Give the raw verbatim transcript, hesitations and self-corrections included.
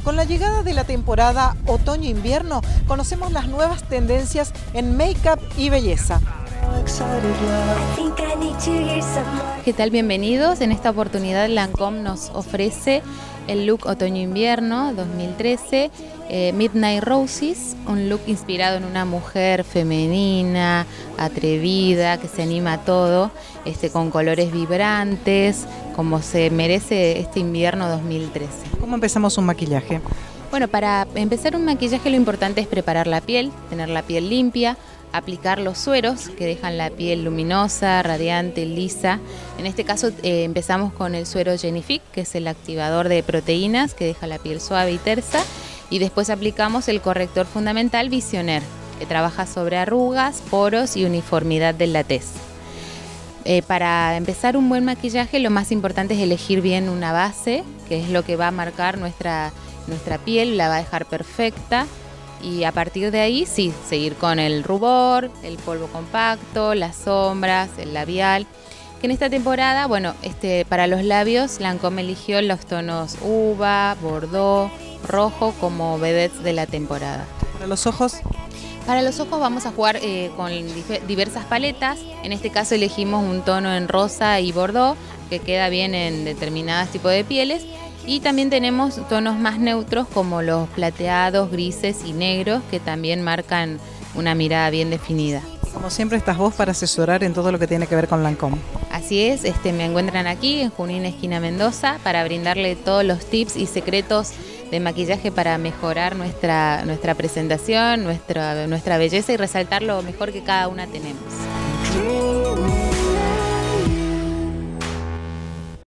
Con la llegada de la temporada otoño-invierno, conocemos las nuevas tendencias en make-up y belleza. ¿Qué tal? Bienvenidos. En esta oportunidad Lancôme nos ofrece el look otoño-invierno dos mil trece, eh, Midnight Roses, un look inspirado en una mujer femenina, atrevida, que se anima a todo, este, con colores vibrantes, como se merece este invierno dos mil trece. ¿Cómo empezamos un maquillaje? Bueno, para empezar un maquillaje lo importante es preparar la piel, tener la piel limpia, aplicar los sueros que dejan la piel luminosa, radiante, lisa. En este caso eh, empezamos con el suero Genifique, que es el activador de proteínas que deja la piel suave y tersa, y después aplicamos el corrector fundamental Visionaire, que trabaja sobre arrugas, poros y uniformidad de la tez. Eh, para empezar un buen maquillaje lo más importante es elegir bien una base, que es lo que va a marcar nuestra, nuestra piel, la va a dejar perfecta. Y a partir de ahí, sí, seguir con el rubor, el polvo compacto, las sombras, el labial. Que en esta temporada, bueno, este, para los labios, Lancôme eligió los tonos uva, bordeaux, rojo como vedettes de la temporada. ¿Para los ojos? Para los ojos vamos a jugar eh, con diversas paletas. En este caso elegimos un tono en rosa y bordeaux, que queda bien en determinados tipos de pieles. Y también tenemos tonos más neutros como los plateados, grises y negros, que también marcan una mirada bien definida. Como siempre estás vos para asesorar en todo lo que tiene que ver con Lancôme. Así es, este, me encuentran aquí en Junín, esquina Mendoza, para brindarle todos los tips y secretos de maquillaje para mejorar nuestra, nuestra presentación, nuestra, nuestra belleza y resaltar lo mejor que cada una tenemos.